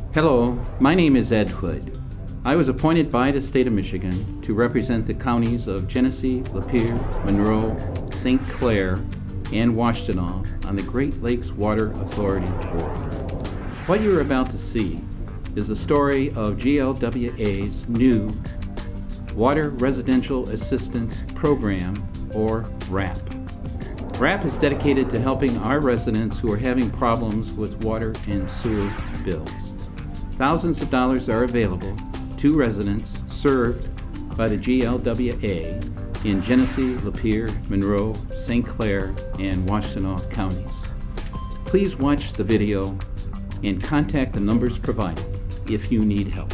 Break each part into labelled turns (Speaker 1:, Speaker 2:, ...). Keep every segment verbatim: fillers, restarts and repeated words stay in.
Speaker 1: Hello, my name is Ed Hood. I was appointed by the state of Michigan to represent the counties of Genesee, Lapeer, Monroe, Saint Clair, and Washtenaw on the Great Lakes Water Authority Board. What you are about to see is the story of G L W A's new Water Residential Assistance Program, or RAP. RAP is dedicated to helping our residents who are having problems with water and sewer bills. Thousands of dollars are available to residents served by the G L W A in Genesee, Lapeer, Monroe, Saint Clair, and Washtenaw counties. Please watch the video and contact the numbers provided if you need help.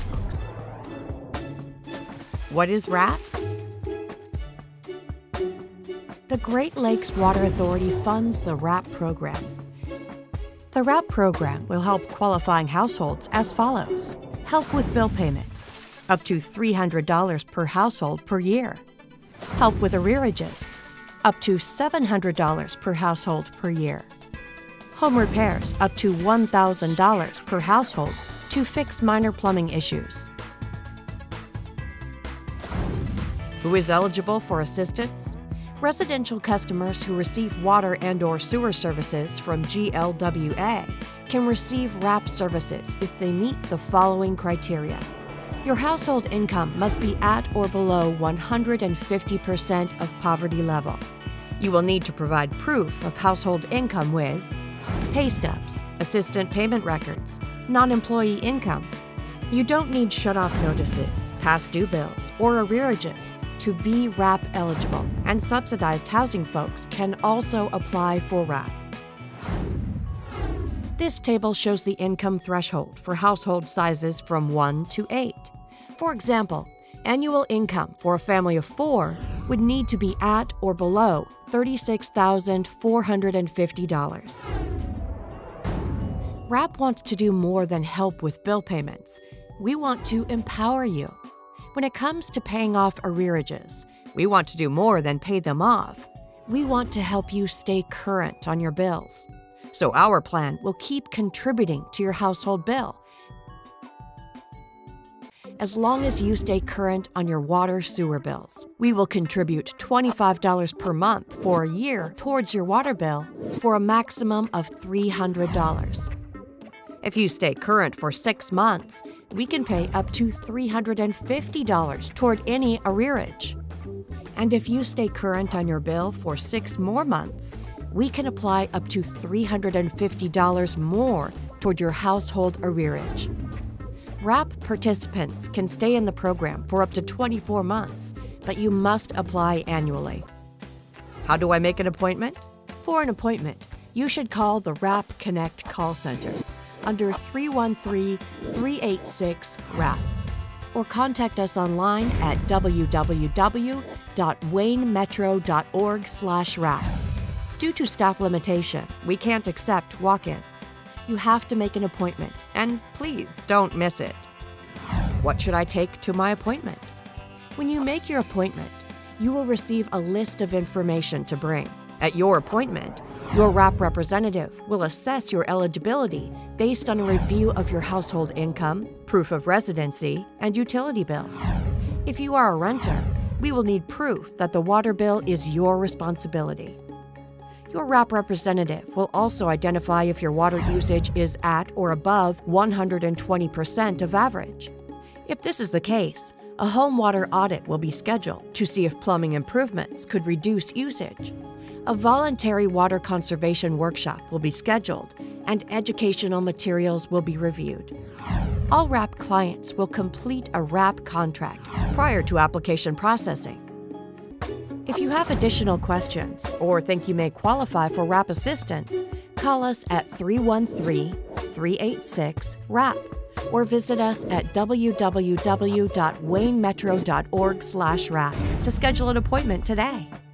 Speaker 2: What is RAP? The Great Lakes Water Authority funds the RAP program. The RAP program will help qualifying households as follows. Help with bill payment, up to three hundred dollars per household per year. Help with arrearages, up to seven hundred dollars per household per year. Home repairs, up to one thousand dollars per household to fix minor plumbing issues. Who is eligible for assistance? Residential customers who receive water and/or sewer services from G L W A can receive RAP services if they meet the following criteria. Your household income must be at or below one hundred fifty percent of poverty level. You will need to provide proof of household income with pay stubs, assistant payment records, non-employee income. You don't need shut-off notices, past due bills, or arrearages to be RAP eligible, and subsidized housing folks can also apply for RAP. This table shows the income threshold for household sizes from one to eight. For example, annual income for a family of four would need to be at or below thirty-six thousand four hundred fifty dollars. RAP wants to do more than help with bill payments. We want to empower you. When it comes to paying off arrearages, we want to do more than pay them off. We want to help you stay current on your bills. So our plan will keep contributing to your household bill. As long as you stay current on your water sewer bills, we will contribute twenty-five dollars per month for a year towards your water bill for a maximum of three hundred dollars. If you stay current for six months, we can pay up to three hundred fifty dollars toward any arrearage. And if you stay current on your bill for six more months, we can apply up to three hundred fifty dollars more toward your household arrearage. RAP participants can stay in the program for up to twenty-four months, but you must apply annually. How do I make an appointment? For an appointment, you should call the RAP Connect call center under three one three, three eight six, RAP, or contact us online at w w w dot wayne metro dot org slash rap. Due to staff limitation, we can't accept walk-ins. You have to make an appointment, and please don't miss it. What should I take to my appointment? When you make your appointment, you will receive a list of information to bring. At your appointment, your RAP representative will assess your eligibility based on a review of your household income, proof of residency, and utility bills. If you are a renter, we will need proof that the water bill is your responsibility. Your RAP representative will also identify if your water usage is at or above one hundred twenty percent of average. If this is the case, a home water audit will be scheduled to see if plumbing improvements could reduce usage. A voluntary water conservation workshop will be scheduled, and educational materials will be reviewed. All RAP clients will complete a RAP contract prior to application processing. If you have additional questions or think you may qualify for RAP assistance, call us at three one three, three eight six, RAP or visit us at w w w dot wayne metro dot org slash rap to schedule an appointment today.